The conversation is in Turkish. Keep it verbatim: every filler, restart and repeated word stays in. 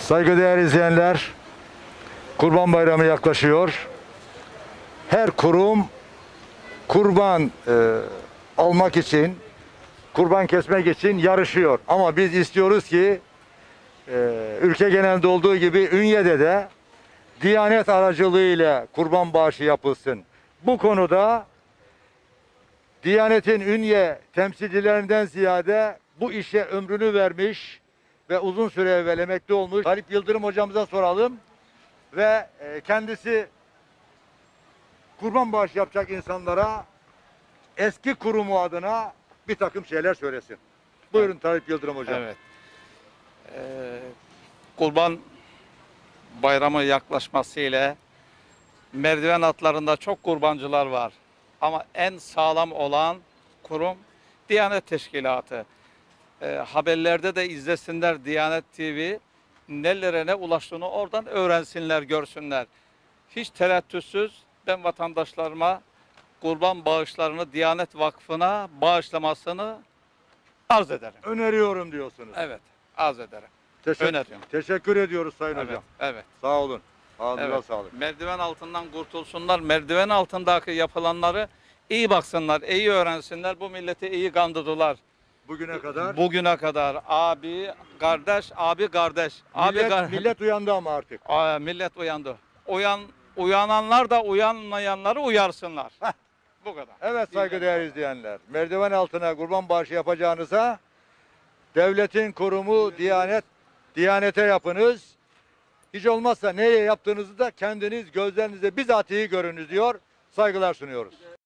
Saygıdeğer izleyenler, Kurban Bayramı yaklaşıyor. Her kurum kurban e, almak için, kurban kesmek için yarışıyor. Ama biz istiyoruz ki e, ülke genelinde olduğu gibi Ünye'de de Diyanet aracılığıyla kurban bağışı yapılsın. Bu konuda Diyanet'in Ünye temsilcilerinden ziyade bu işe ömrünü vermiş ve uzun süre evvel emekli olmuş Galip Yıldırım hocamıza soralım ve kendisi kurban bağışı yapacak insanlara eski kurumu adına bir takım şeyler söylesin. Buyurun evet. Galip Yıldırım hocam. Evet. Ee, kurban bayramı yaklaşmasıyla merdiven altlarında çok kurbancılar var. Ama en sağlam olan kurum Diyanet Teşkilatı. E, haberlerde de izlesinler Diyanet T V. Nelere ne ulaştığını oradan öğrensinler, görsünler. Hiç tereddütsüz ben vatandaşlarıma kurban bağışlarını Diyanet Vakfı'na bağışlamasını arz ederim. Öneriyorum diyorsunuz. Evet, arz ederim. Teşekkür, Öneriyorum. teşekkür ediyoruz Sayın Evet, Hocam. evet. Sağ olun. Ağzına Evet. sağlık. Merdiven altından kurtulsunlar. Merdiven altındaki yapılanları iyi baksınlar, iyi öğrensinler. Bu milleti iyi kandırdılar. Bugüne kadar Bugüne kadar abi, kardeş, abi, kardeş. Abi, millet, gar- millet uyandı ama artık. Aa, millet uyandı. Uyan, uyananlar da uyanmayanları uyarsınlar. Heh, bu kadar. Evet saygıdeğer izleyenler. Merdiven altına kurban bağışı yapacağınıza devletin kurumu Diyanet, Diyanete yapınız. Hiç olmazsa nereye yaptığınızı da kendiniz gözlerinizle bizatihi görünüz diyor. Saygılar sunuyoruz.